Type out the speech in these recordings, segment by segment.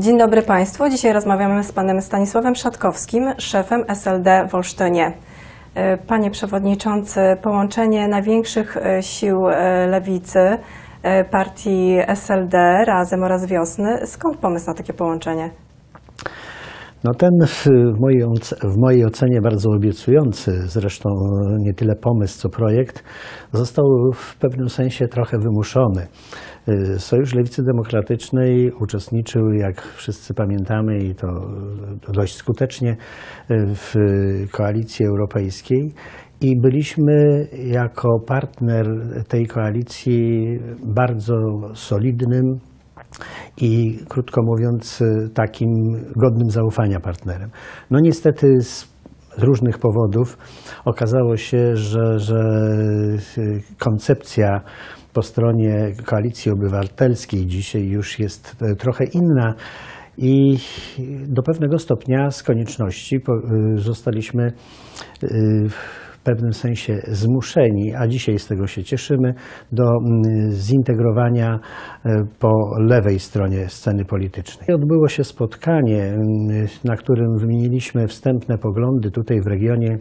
Dzień dobry Państwu. Dzisiaj rozmawiamy z panem Stanisławem Szatkowskim, szefem SLD w Olsztynie. Panie Przewodniczący, połączenie największych sił lewicy, partii SLD, Razem oraz Wiosny. Skąd pomysł na takie połączenie? No ten w mojej ocenie bardzo obiecujący, zresztą nie tyle pomysł, co projekt, został w pewnym sensie trochę wymuszony. Sojusz Lewicy Demokratycznej uczestniczył, jak wszyscy pamiętamy, i to dość skutecznie, w koalicji europejskiej i byliśmy jako partner tej koalicji bardzo solidnym i, krótko mówiąc, takim godnym zaufania partnerem. No niestety z różnych powodów okazało się, że koncepcja po stronie Koalicji Obywatelskiej dzisiaj już jest trochę inna i do pewnego stopnia z konieczności zostaliśmy w pewnym sensie zmuszeni, a dzisiaj z tego się cieszymy, do zintegrowania po lewej stronie sceny politycznej. Odbyło się spotkanie, na którym wymieniliśmy wstępne poglądy tutaj w regionie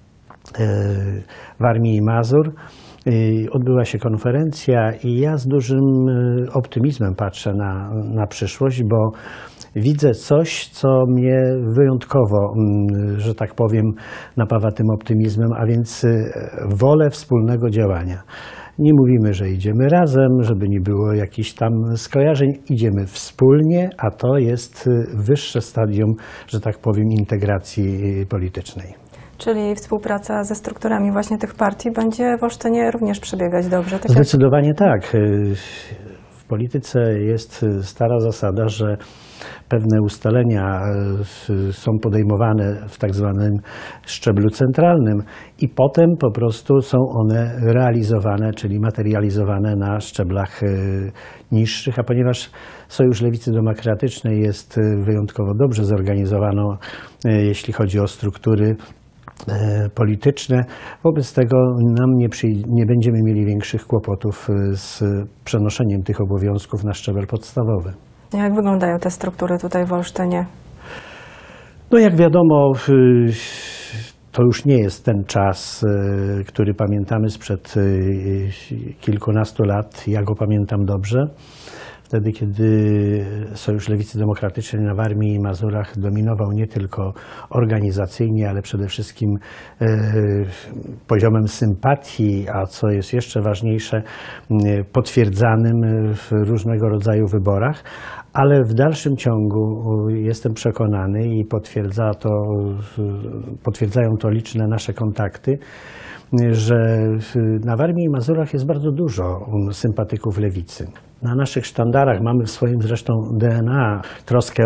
Warmii i Mazur. Odbyła się konferencja i ja z dużym optymizmem patrzę na przyszłość, bo widzę coś, co mnie wyjątkowo, że tak powiem, napawa tym optymizmem, a więc wolę wspólnego działania. Nie mówimy, że idziemy razem, żeby nie było jakichś tam skojarzeń. Idziemy wspólnie, a to jest wyższe stadium, że tak powiem, integracji politycznej. Czyli współpraca ze strukturami właśnie tych partii będzie w Olsztynie również przebiegać dobrze? Tak Zdecydowanie tak. W polityce jest stara zasada, że pewne ustalenia są podejmowane w tak zwanym szczeblu centralnym i potem po prostu są one realizowane, czyli materializowane na szczeblach niższych, a ponieważ Sojusz Lewicy Demokratycznej jest wyjątkowo dobrze zorganizowaną, jeśli chodzi o struktury polityczne. Wobec tego nie będziemy mieli większych kłopotów z przenoszeniem tych obowiązków na szczebel podstawowy. Jak wyglądają te struktury tutaj w Olsztynie? No jak wiadomo, to już nie jest ten czas, który pamiętamy sprzed kilkunastu lat. Ja go pamiętam dobrze. Wtedy, kiedy Sojusz Lewicy Demokratycznej na Warmii i Mazurach dominował nie tylko organizacyjnie, ale przede wszystkim poziomem sympatii, a co jest jeszcze ważniejsze, potwierdzanym w różnego rodzaju wyborach. Ale w dalszym ciągu jestem przekonany i potwierdzają to liczne nasze kontakty, że na Warmii i Mazurach jest bardzo dużo sympatyków lewicy. Na naszych sztandarach mamy w swoim zresztą DNA troskę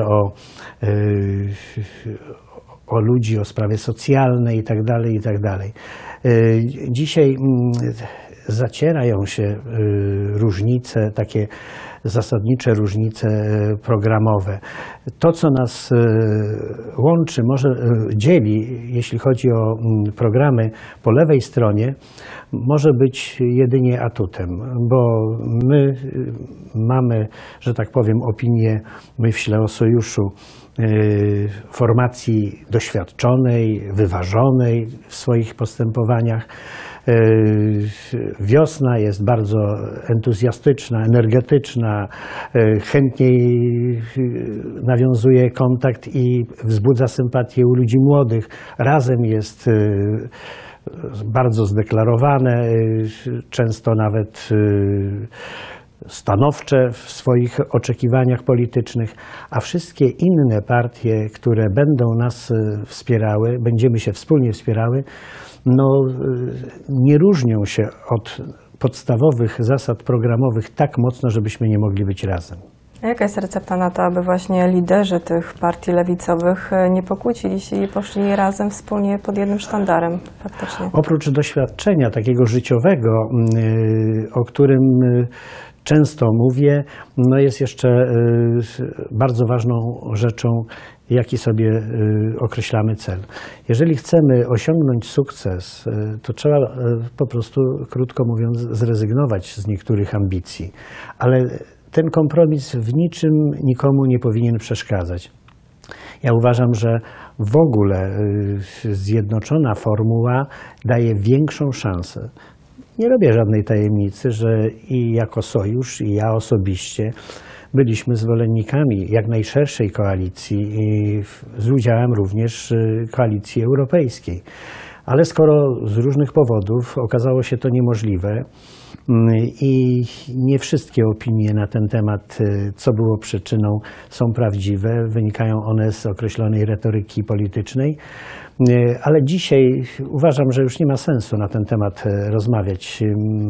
o ludzi, o sprawy socjalne itd., itd. Dzisiaj zacierają się różnice, takie zasadnicze różnice programowe. To, co nas łączy, może dzieli, jeśli chodzi o programy po lewej stronie, może być jedynie atutem, bo my mamy, że tak powiem, opinię, myślę o sojuszu, formacji doświadczonej, wyważonej w swoich postępowaniach. Wiosna jest bardzo entuzjastyczna, energetyczna, chętniej nawiązuje kontakt i wzbudza sympatię u ludzi młodych. Razem jest bardzo zdeklarowane, często nawet stanowcze w swoich oczekiwaniach politycznych, a wszystkie inne partie, które będą nas wspierały, będziemy się wspólnie wspierały, nie różnią się od podstawowych zasad programowych tak mocno, żebyśmy nie mogli być razem. A jaka jest recepta na to, aby właśnie liderzy tych partii lewicowych nie pokłócili się i poszli razem wspólnie pod jednym sztandarem faktycznie? Oprócz doświadczenia takiego życiowego, o którym często mówię, jest jeszcze bardzo ważną rzeczą, jaki sobie określamy cel. Jeżeli chcemy osiągnąć sukces, to trzeba po prostu, krótko mówiąc, zrezygnować z niektórych ambicji, ale ten kompromis w niczym nikomu nie powinien przeszkadzać. Ja uważam, że w ogóle zjednoczona formuła daje większą szansę. Nie robię żadnej tajemnicy, że i jako sojusz, i ja osobiście byliśmy zwolennikami jak najszerszej koalicji, z udziałem również koalicji europejskiej. Ale skoro z różnych powodów okazało się to niemożliwe i nie wszystkie opinie na ten temat, co było przyczyną, są prawdziwe, wynikają one z określonej retoryki politycznej, ale dzisiaj uważam, że już nie ma sensu na ten temat rozmawiać.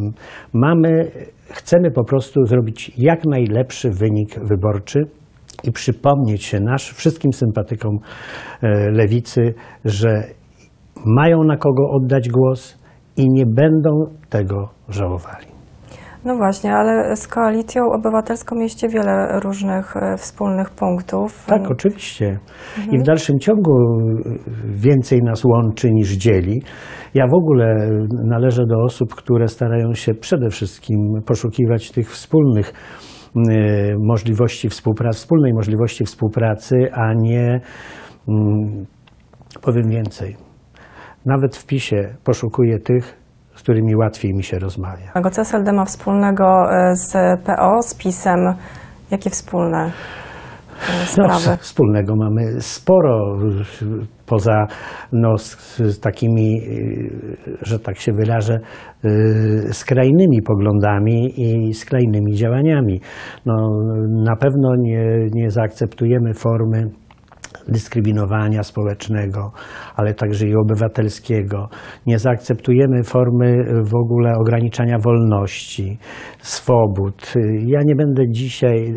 Chcemy po prostu zrobić jak najlepszy wynik wyborczy i przypomnieć się wszystkim sympatykom lewicy, że mają na kogo oddać głos i nie będą tego żałowali. No właśnie, ale z Koalicją Obywatelską mieście wiele różnych wspólnych punktów. Tak, oczywiście. I w dalszym ciągu więcej nas łączy niż dzieli. Ja w ogóle należę do osób, które starają się przede wszystkim poszukiwać tych wspólnych możliwości współpracy, wspólnej możliwości współpracy, a nie, powiem więcej, nawet w PiS-ie poszukuję tych, z którymi łatwiej mi się rozmawia. A co SLD ma wspólnego z PO, z PiS-em? Jakie wspólne sprawy? Wspólnego mamy sporo, poza z takimi, że tak się wyrażę, skrajnymi poglądami i skrajnymi działaniami. Na pewno nie zaakceptujemy formy dyskryminowania społecznego, ale także i obywatelskiego. Nie zaakceptujemy formy w ogóle ograniczania wolności, swobód. Ja nie będę dzisiaj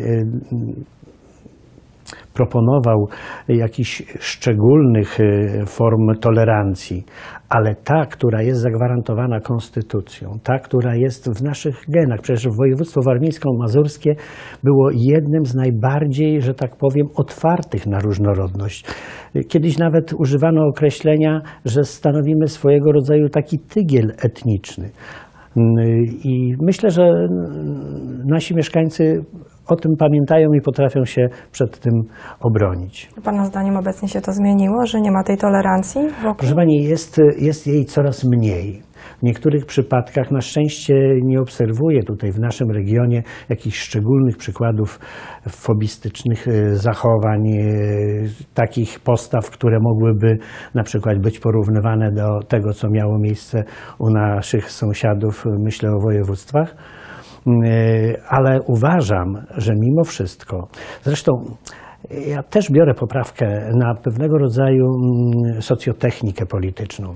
proponował jakichś szczególnych form tolerancji, ale ta, która jest zagwarantowana konstytucją, ta, która jest w naszych genach. Przecież województwo warmińsko-mazurskie było jednym z najbardziej, że tak powiem, otwartych na różnorodność. Kiedyś nawet używano określenia, że stanowimy swojego rodzaju taki tygiel etniczny. I myślę, że nasi mieszkańcy o tym pamiętają i potrafią się przed tym obronić. Pana zdaniem obecnie się to zmieniło, że nie ma tej tolerancji wokół? Proszę Pani, jest jej coraz mniej. W niektórych przypadkach na szczęście nie obserwuję tutaj w naszym regionie jakichś szczególnych przykładów fobistycznych zachowań, takich postaw, które mogłyby na przykład być porównywane do tego, co miało miejsce u naszych sąsiadów, myślę o województwach. Ale uważam, że mimo wszystko, zresztą ja też biorę poprawkę na pewnego rodzaju socjotechnikę polityczną.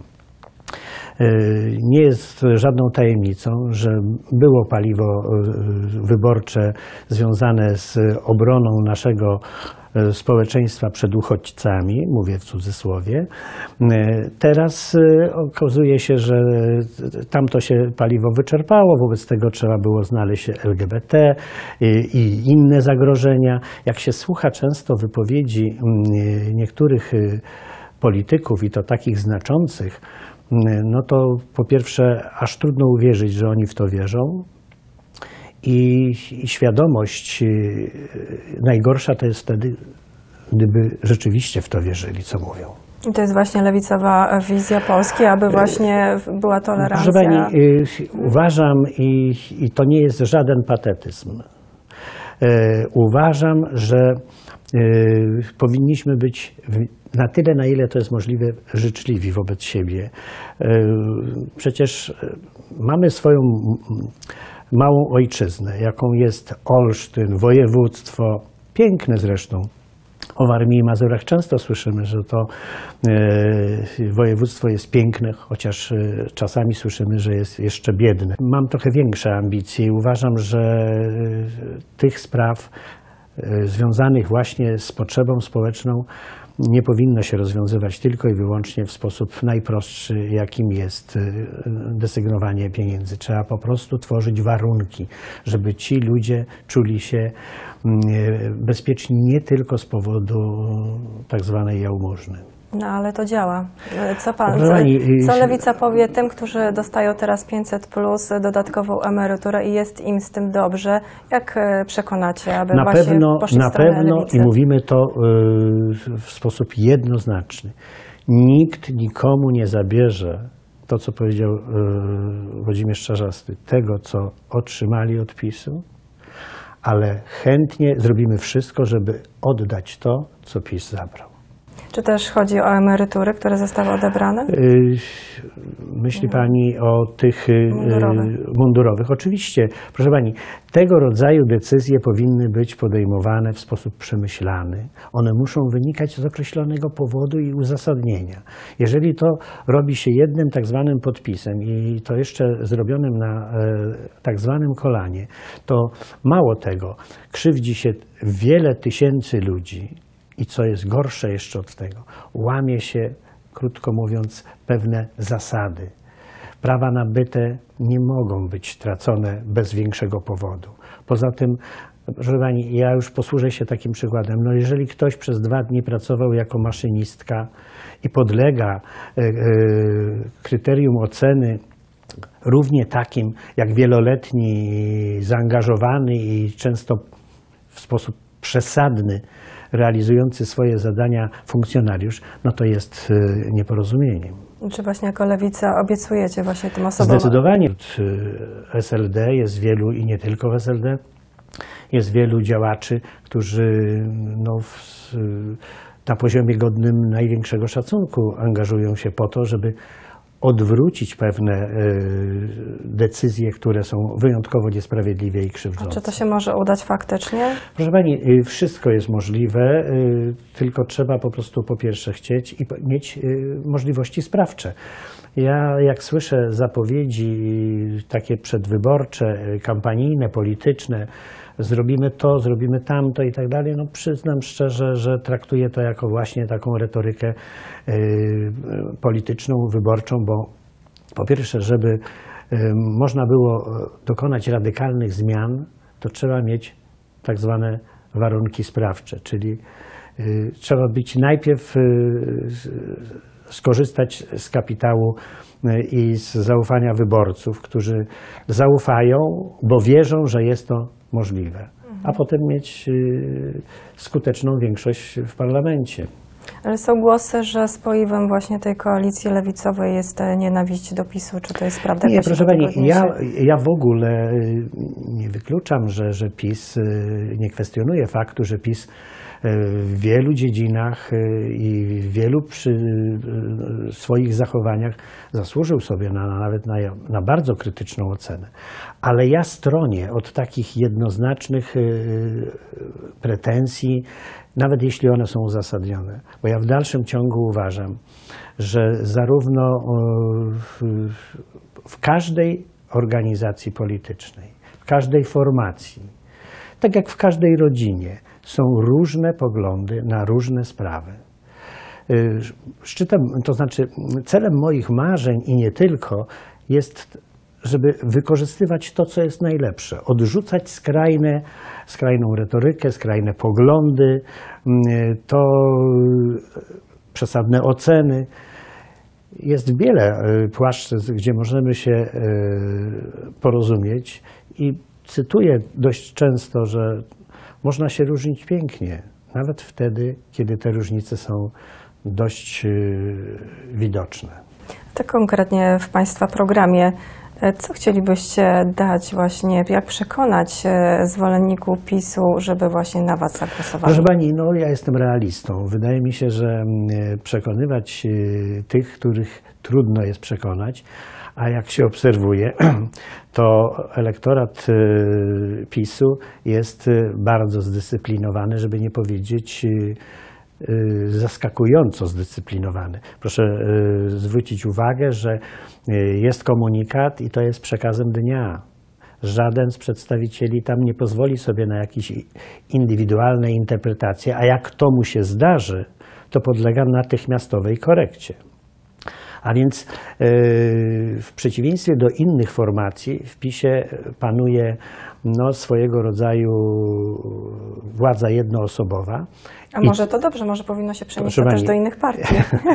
Nie jest żadną tajemnicą, że było paliwo wyborcze związane z obroną naszego społeczeństwa przed uchodźcami, mówię w cudzysłowie. Teraz okazuje się, że tamto się paliwo wyczerpało, wobec tego trzeba było znaleźć LGBT i inne zagrożenia. Jak się słucha często wypowiedzi niektórych polityków i to takich znaczących, no to po pierwsze aż trudno uwierzyć, że oni w to wierzą. I świadomość najgorsza to jest wtedy, gdyby rzeczywiście w to wierzyli, co mówią. I to jest właśnie lewicowa wizja Polski, aby właśnie była tolerancja. Proszę Pani, uważam i to nie jest żaden patetyzm. Uważam, że powinniśmy być na tyle, na ile to jest możliwe, życzliwi wobec siebie. Przecież mamy swoją małą ojczyznę, jaką jest Olsztyn, województwo, piękne zresztą. O Warmii i Mazurach często słyszymy, że to województwo jest piękne, chociaż czasami słyszymy, że jest jeszcze biedne. Mam trochę większe ambicje i uważam, że tych spraw związanych właśnie z potrzebą społeczną nie powinno się rozwiązywać tylko i wyłącznie w sposób najprostszy, jakim jest desygnowanie pieniędzy. Trzeba po prostu tworzyć warunki, żeby ci ludzie czuli się bezpieczni nie tylko z powodu tak zwanej jałmużny. No ale to działa. Co co Lewica powie tym, którzy dostają teraz 500+, dodatkową emeryturę i jest im z tym dobrze? Jak przekonacie, aby właśnie poszli w stronę Lewicy? I mówimy to w sposób jednoznaczny. Nikt nikomu nie zabierze to, co powiedział Włodzimierz Czarzasty, tego, co otrzymali od PiS-u, ale chętnie zrobimy wszystko, żeby oddać to, co PiS zabrał. Czy też chodzi o emerytury, które zostały odebrane? Myśli Pani o tych mundurowych? Oczywiście. Proszę Pani, tego rodzaju decyzje powinny być podejmowane w sposób przemyślany. One muszą wynikać z określonego powodu i uzasadnienia. Jeżeli to robi się jednym tak zwanym podpisem i to jeszcze zrobionym na tak zwanym kolanie, to mało tego, krzywdzi się wiele tysięcy ludzi. I co jest gorsze jeszcze od tego, łamie się, krótko mówiąc, pewne zasady. Prawa nabyte nie mogą być tracone bez większego powodu. Poza tym, proszę Pani, ja już posłużę się takim przykładem. No jeżeli ktoś przez 2 dni pracował jako maszynistka i podlega kryterium oceny równie takim jak wieloletni, zaangażowany i często w sposób przesadny realizujący swoje zadania funkcjonariusz, no to jest nieporozumieniem. Czy właśnie jako Lewica obiecujecie właśnie tym osobom? Zdecydowanie w SLD jest wielu, i nie tylko w SLD, jest wielu działaczy, którzy na poziomie godnym największego szacunku angażują się po to, żeby odwrócić pewne decyzje, które są wyjątkowo niesprawiedliwe i krzywdzące. A czy to się może udać faktycznie? Proszę Pani, wszystko jest możliwe, tylko trzeba po prostu po pierwsze chcieć i mieć możliwości sprawcze. Ja jak słyszę zapowiedzi takie przedwyborcze, kampanijne, polityczne, zrobimy to, zrobimy tamto i tak dalej, no przyznam szczerze, że traktuję to jako właśnie taką retorykę polityczną, wyborczą, bo po pierwsze, żeby można było dokonać radykalnych zmian, to trzeba mieć tak zwane warunki sprawcze, czyli trzeba być najpierw skorzystać z kapitału i z zaufania wyborców, którzy zaufają, bo wierzą, że jest to możliwe, a potem mieć skuteczną większość w parlamencie. Ale są głosy, że spoiwem właśnie tej koalicji lewicowej jest nienawiść do PiS-u. Czy to jest prawda? Nie, proszę Pani, ja w ogóle nie wykluczam, że PiS, nie kwestionuję faktu, że PiS w wielu dziedzinach i w wielu swoich zachowaniach zasłużył sobie nawet na bardzo krytyczną ocenę. Ale ja stronię od takich jednoznacznych pretensji, nawet jeśli one są uzasadnione. Bo ja w dalszym ciągu uważam, że zarówno w każdej organizacji politycznej, w każdej formacji, tak jak w każdej rodzinie, są różne poglądy na różne sprawy. Szczytem, to znaczy celem moich marzeń i nie tylko jest, żeby wykorzystywać to, co jest najlepsze, odrzucać skrajną retorykę, skrajne poglądy, to przesadne oceny. Jest wiele płaszczyzn, gdzie możemy się porozumieć i cytuję dość często, że można się różnić pięknie, nawet wtedy, kiedy te różnice są dość widoczne. Tak konkretnie w Państwa programie, co chcielibyście dać właśnie, jak przekonać zwolenników PiS-u, żeby właśnie na Was zagłosowali? Proszę Pani, no ja jestem realistą. Wydaje mi się, że przekonywać tych, których trudno jest przekonać, a jak się obserwuje, to elektorat PiS-u jest bardzo zdyscyplinowany, żeby nie powiedzieć zaskakująco zdyscyplinowany. Proszę zwrócić uwagę, że jest komunikat i to jest przekazem dnia. Żaden z przedstawicieli tam nie pozwoli sobie na jakieś indywidualne interpretacje, a jak to mu się zdarzy, to podlega natychmiastowej korekcie. A więc w przeciwieństwie do innych formacji w PiS-ie panuje swojego rodzaju władza jednoosobowa. A może to dobrze, może powinno się przenieść to też do innych partii.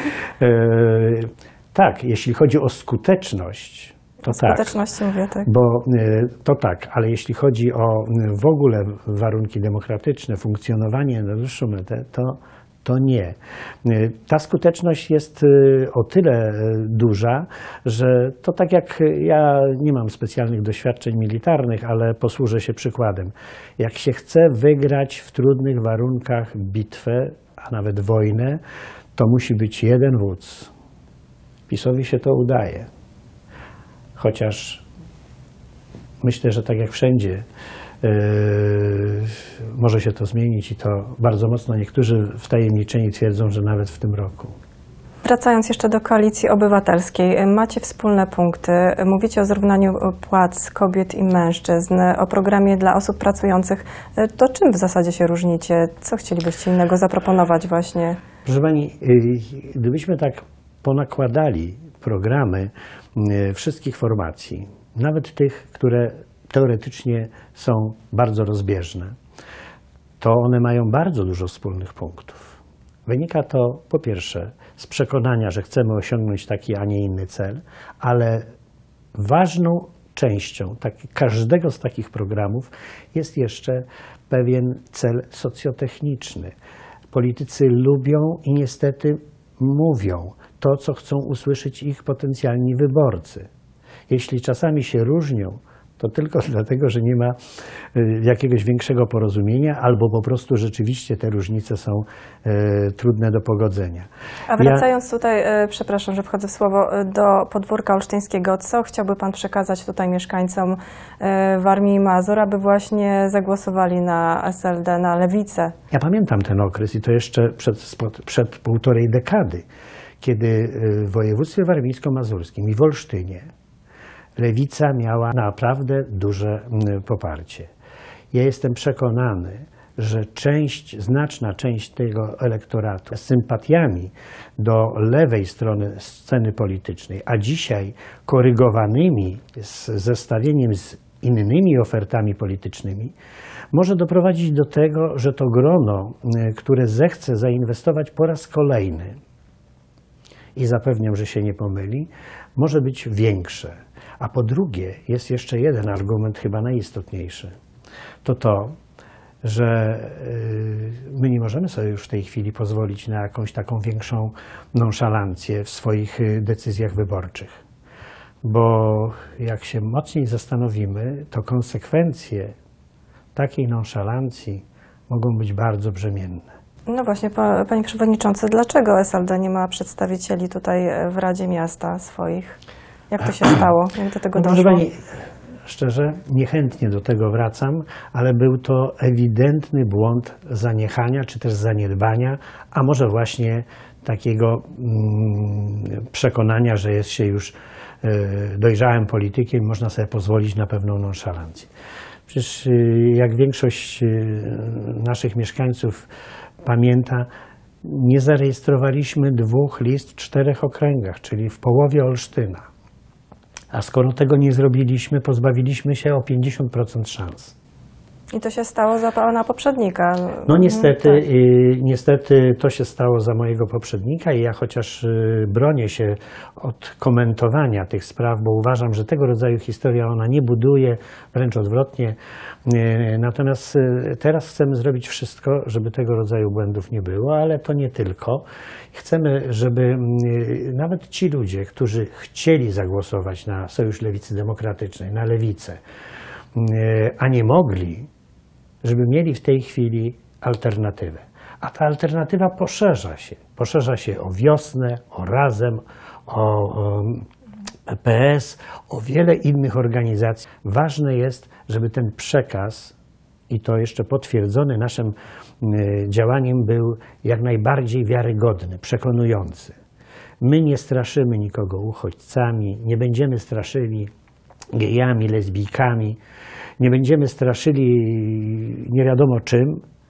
Tak, jeśli chodzi o skuteczność, to tak. O skuteczności mówię, tak. To tak, ale jeśli chodzi o w ogóle warunki demokratyczne, funkcjonowanie na dłuższą metę, to nie. Ta skuteczność jest o tyle duża, że to tak jak ja nie mam specjalnych doświadczeń militarnych, ale posłużę się przykładem. Jak się chce wygrać w trudnych warunkach bitwę, a nawet wojnę, to musi być jeden wódz. PiS-owi się to udaje. Chociaż myślę, że tak jak wszędzie może się to zmienić i to bardzo mocno. Niektórzy wtajemniczeni twierdzą, że nawet w tym roku. Wracając jeszcze do Koalicji Obywatelskiej, macie wspólne punkty. Mówicie o zrównaniu płac kobiet i mężczyzn, o programie dla osób pracujących. To czym w zasadzie się różnicie? Co chcielibyście innego zaproponować właśnie? Proszę Pani, gdybyśmy tak ponakładali programy wszystkich formacji, nawet tych, które teoretycznie są bardzo rozbieżne, to one mają bardzo dużo wspólnych punktów. Wynika to po pierwsze z przekonania, że chcemy osiągnąć taki, a nie inny cel, ale ważną częścią każdego z takich programów jest jeszcze pewien cel socjotechniczny. Politycy lubią i niestety mówią to, co chcą usłyszeć ich potencjalni wyborcy. Jeśli czasami się różnią, to tylko dlatego, że nie ma jakiegoś większego porozumienia, albo po prostu rzeczywiście te różnice są trudne do pogodzenia. A wracając tutaj, przepraszam, że wchodzę w słowo, do podwórka olsztyńskiego, co chciałby Pan przekazać tutaj mieszkańcom Warmii i Mazur, aby właśnie zagłosowali na SLD, na Lewicę? Ja pamiętam ten okres i to jeszcze przed półtorej dekady, kiedy w województwie warmińsko-mazurskim i w Olsztynie Lewica miała naprawdę duże poparcie. Ja jestem przekonany, że znaczna część tego elektoratu z sympatiami do lewej strony sceny politycznej, a dzisiaj korygowanymi z zestawieniem z innymi ofertami politycznymi, może doprowadzić do tego, że to grono, które zechce zainwestować po raz kolejny, i zapewniam, że się nie pomyli, może być większe. A po drugie, jest jeszcze jeden argument, chyba najistotniejszy. To, że my nie możemy sobie już w tej chwili pozwolić na jakąś taką większą nonszalancję w swoich decyzjach wyborczych. Bo jak się mocniej zastanowimy, to konsekwencje takiej nonszalancji mogą być bardzo brzemienne. No właśnie, Panie Przewodniczący, dlaczego SLD nie ma przedstawicieli tutaj w Radzie Miasta swoich? Jak to się stało? Jak do tego doszło? Proszę Pani, szczerze, niechętnie do tego wracam, ale był to ewidentny błąd zaniechania, czy też zaniedbania, a może właśnie takiego przekonania, że jest się już dojrzałym politykiem i można sobie pozwolić na pewną nonszalancję. Przecież jak większość naszych mieszkańców pamięta, nie zarejestrowaliśmy 2 list w 4 okręgach, czyli w połowie Olsztyna. A skoro tego nie zrobiliśmy, pozbawiliśmy się o 50% szans. I to się stało za Pana poprzednika. No niestety, tak. Niestety to się stało za mojego poprzednika i ja chociaż bronię się od komentowania tych spraw, bo uważam, że tego rodzaju historia ona nie buduje, wręcz odwrotnie. Natomiast teraz chcemy zrobić wszystko, żeby tego rodzaju błędów nie było, ale to nie tylko. Chcemy, żeby nawet ci ludzie, którzy chcieli zagłosować na Sojusz Lewicy Demokratycznej, na Lewicę, a nie mogli, żeby mieli w tej chwili alternatywę. A ta alternatywa poszerza się o Wiosnę, o Razem, o PS, o wiele innych organizacji. Ważne jest, żeby ten przekaz, i to jeszcze potwierdzony naszym działaniem, był jak najbardziej wiarygodny, przekonujący. My nie straszymy nikogo uchodźcami, nie będziemy straszyli gejami, lesbijkami, nie będziemy straszyli nie wiadomo czym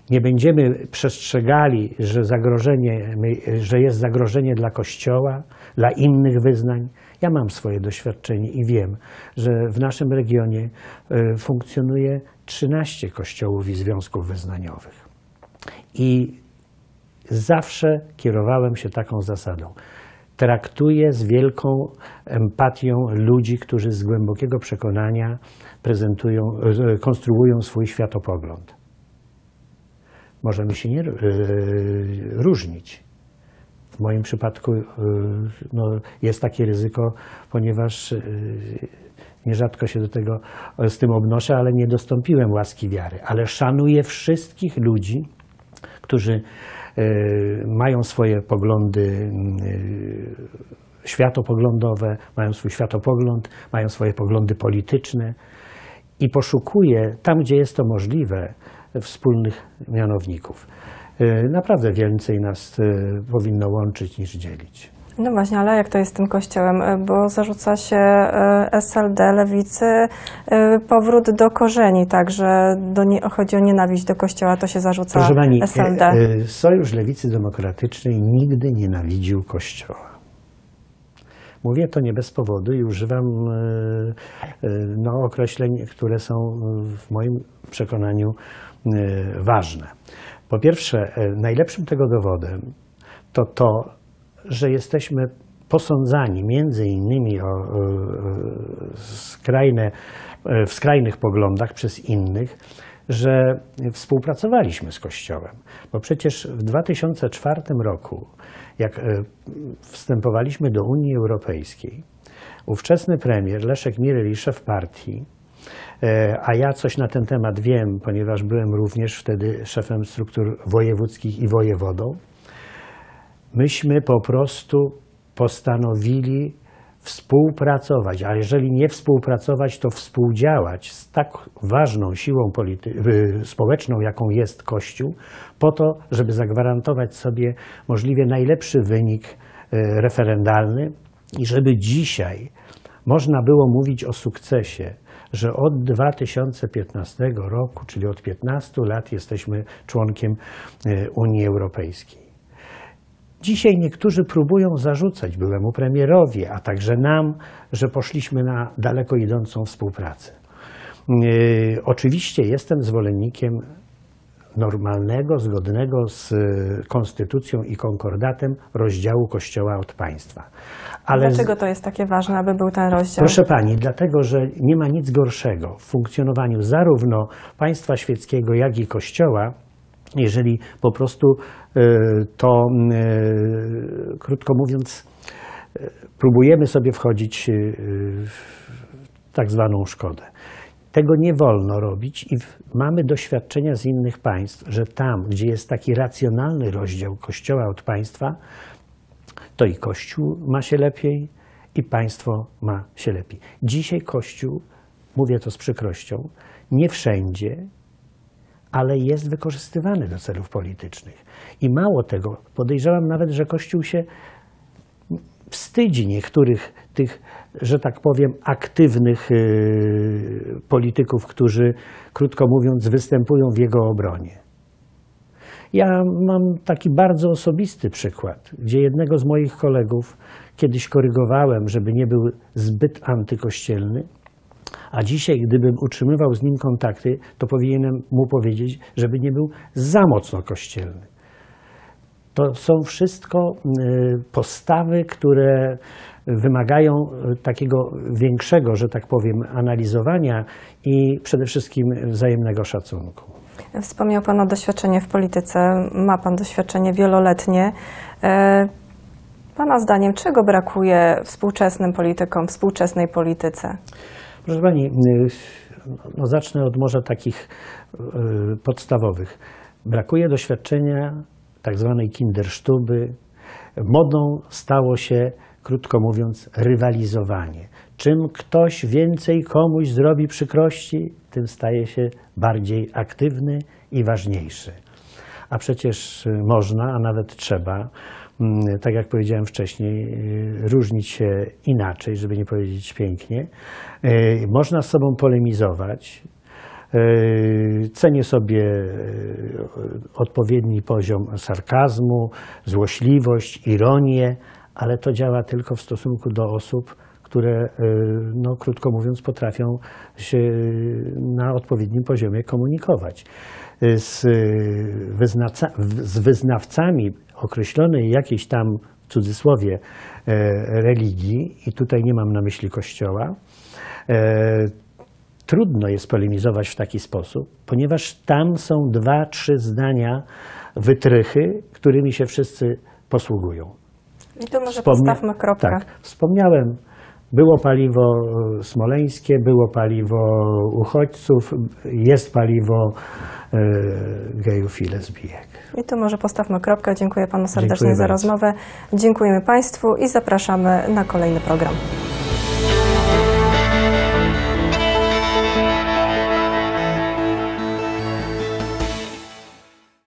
nie będziemy przestrzegali, że jest zagrożenie dla Kościoła, dla innych wyznań. Ja mam swoje doświadczenie i wiem, że w naszym regionie funkcjonuje 13 kościołów i związków wyznaniowych. I zawsze kierowałem się taką zasadą. Traktuję z wielką empatią ludzi, którzy z głębokiego przekonania konstruują swój światopogląd. Możemy się nie różnić. W moim przypadku jest takie ryzyko, ponieważ nierzadko się z tym obnoszę, ale nie dostąpiłem łaski wiary. Ale szanuję wszystkich ludzi, którzy mają swoje poglądy światopoglądowe, mają swój światopogląd, mają swoje poglądy polityczne i poszukuję tam, gdzie jest to możliwe, wspólnych mianowników. Naprawdę więcej nas powinno łączyć niż dzielić. No właśnie, ale jak to jest z tym Kościołem? Bo zarzuca się SLD, Lewicy, powrót do korzeni, tak, że chodzi o nienawiść do Kościoła, to się zarzuca Proszę pani, SLD. Sojusz Lewicy Demokratycznej nigdy nienawidził Kościoła. Mówię to nie bez powodu i używam określeń, które są w moim przekonaniu ważne. Po pierwsze, najlepszym tego dowodem to, że jesteśmy posądzani między innymi w skrajnych poglądach przez innych, że współpracowaliśmy z Kościołem. Bo przecież w 2004 roku, jak wstępowaliśmy do Unii Europejskiej, ówczesny premier Leszek Miryl, szef partii, a ja coś na ten temat wiem, ponieważ byłem również wtedy szefem struktur wojewódzkich i wojewodą, myśmy po prostu postanowili współpracować, a jeżeli nie współpracować, to współdziałać z tak ważną siłą społeczną, jaką jest Kościół, po to, żeby zagwarantować sobie możliwie najlepszy wynik referendalny i żeby dzisiaj można było mówić o sukcesie, że od 2015 roku, czyli od 15 lat jesteśmy członkiem Unii Europejskiej. Dzisiaj niektórzy próbują zarzucać byłemu premierowi, a także nam, że poszliśmy na daleko idącą współpracę. Oczywiście jestem zwolennikiem normalnego, zgodnego z konstytucją i konkordatem rozdziału Kościoła od państwa. Ale dlaczego to jest takie ważne, aby był ten rozdział? Proszę pani, dlatego, że nie ma nic gorszego w funkcjonowaniu zarówno państwa świeckiego, jak i Kościoła, jeżeli po prostu krótko mówiąc, próbujemy sobie wchodzić w tak zwaną szkodę. Tego nie wolno robić i mamy doświadczenia z innych państw, że tam, gdzie jest taki racjonalny rozdział Kościoła od państwa, to i Kościół ma się lepiej, i państwo ma się lepiej. Dzisiaj Kościół, mówię to z przykrością, nie wszędzie, ale jest wykorzystywany do celów politycznych. I mało tego, podejrzewam nawet, że Kościół się wstydzi niektórych tych, że tak powiem, aktywnych polityków, którzy, krótko mówiąc, występują w jego obronie. Ja mam taki bardzo osobisty przykład, gdzie jednego z moich kolegów kiedyś korygowałem, żeby nie był zbyt antykościelny, a dzisiaj, gdybym utrzymywał z nim kontakty, to powinienem mu powiedzieć, żeby nie był za mocno kościelny. To są wszystko postawy, które wymagają takiego większego, że tak powiem, analizowania i przede wszystkim wzajemnego szacunku. Wspomniał Pan o doświadczeniu w polityce. Ma Pan doświadczenie wieloletnie. Pana zdaniem, czego brakuje współczesnym politykom, współczesnej polityce? Proszę pani, zacznę od może takich podstawowych. Brakuje doświadczenia tak zwanej Kinderstube. Modą stało się, krótko mówiąc, rywalizowanie. Czym ktoś więcej komuś zrobi przykrości, tym staje się bardziej aktywny i ważniejszy. A przecież można, a nawet trzeba, tak jak powiedziałem wcześniej, różnić się inaczej, żeby nie powiedzieć pięknie. Można z sobą polemizować, Cenię sobie odpowiedni poziom sarkazmu, złośliwość, ironię, ale to działa tylko w stosunku do osób, które, no, krótko mówiąc, potrafią się na odpowiednim poziomie komunikować. Z wyznawcami określonej jakiejś tam, w cudzysłowie, religii, i tutaj nie mam na myśli Kościoła, trudno jest polemizować w taki sposób, ponieważ tam są 2-3 zdania, wytrychy, którymi się wszyscy posługują. I tu może postawmy kropkę. Tak, wspomniałem, było paliwo smoleńskie, było paliwo uchodźców, jest paliwo gejów i lesbijek. I tu może postawmy kropkę. Dziękuję panu serdecznie Dziękuję za bardzo. rozmowę. Dziękujemy państwu i zapraszamy na kolejny program.